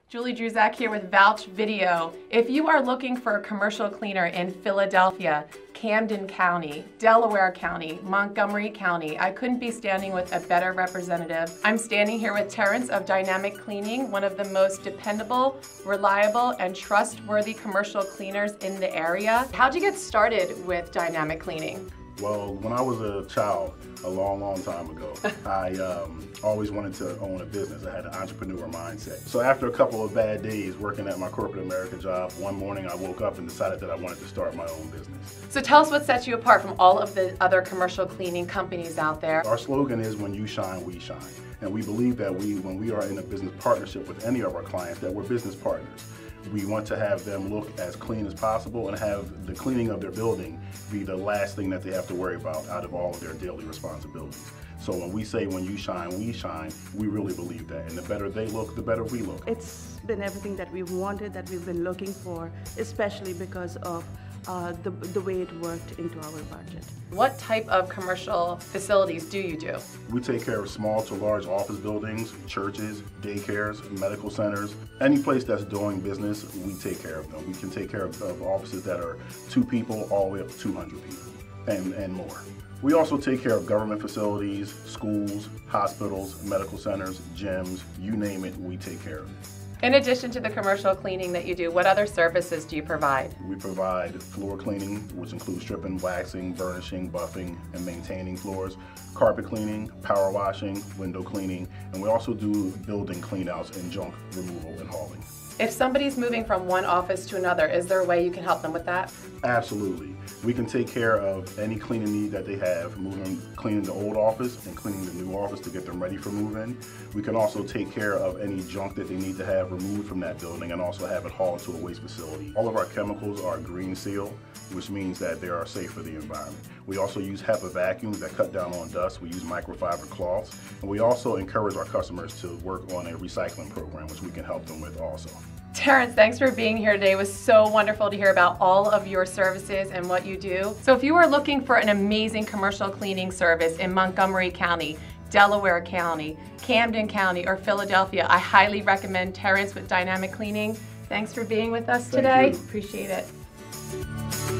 Julie Druzak here with Vouch Video. If you are looking for a commercial cleaner in Philadelphia, Camden County, Delaware County, Montgomery County, I couldn't be standing with a better representative. I'm standing here with Terrence of Dynamic Cleaning, one of the most dependable, reliable, and trustworthy commercial cleaners in the area. How'd you get started with Dynamic Cleaning? Well, when I was a child, a long time ago, I always wanted to own a business. I had an entrepreneur mindset. So after a couple of bad days working at my corporate America job, one morning I woke up and decided that I wanted to start my own business. So tell us what sets you apart from all of the other commercial cleaning companies out there. Our slogan is, when you shine, we shine. And we believe that when we are in a business partnership with any of our clients, that we're business partners. We want to have them look as clean as possible and have the cleaning of their building be the last thing that they have to worry about out of all of their daily responsibilities. So when we say, when you shine, we really believe that. And the better they look, the better we look. It's been everything that we've wanted, that we've been looking for, especially because of the way it worked into our budget. What type of commercial facilities do you do? We take care of small to large office buildings, churches, daycares, medical centers. Any place that's doing business, we take care of them. We can take care of offices that are 2 people all the way up to 200 people and more. We also take care of government facilities, schools, hospitals, medical centers, gyms, you name it, we take care of it. In addition to the commercial cleaning that you do, what other services do you provide? We provide floor cleaning, which includes stripping, waxing, burnishing, buffing, and maintaining floors, carpet cleaning, power washing, window cleaning, and we also do building cleanouts and junk removal and hauling. If somebody's moving from one office to another, is there a way you can help them with that? Absolutely. We can take care of any cleaning need that they have, cleaning the old office and cleaning the new office to get them ready for move-in. We can also take care of any junk that they need to have removed from that building and also have it hauled to a waste facility. All of our chemicals are green seal, which means that they are safe for the environment. We also use HEPA vacuums that cut down on dust. We use microfiber cloths. And we also encourage our customers to work on a recycling program, which we can help them with also. Terrence, thanks for being here today. It was so wonderful to hear about all of your services and what you do. So if you are looking for an amazing commercial cleaning service in Montgomery County, Delaware County, Camden County, or Philadelphia, I highly recommend Terrence with Dynamic Cleaning. Thanks for being with us today. Thank you. Appreciate it.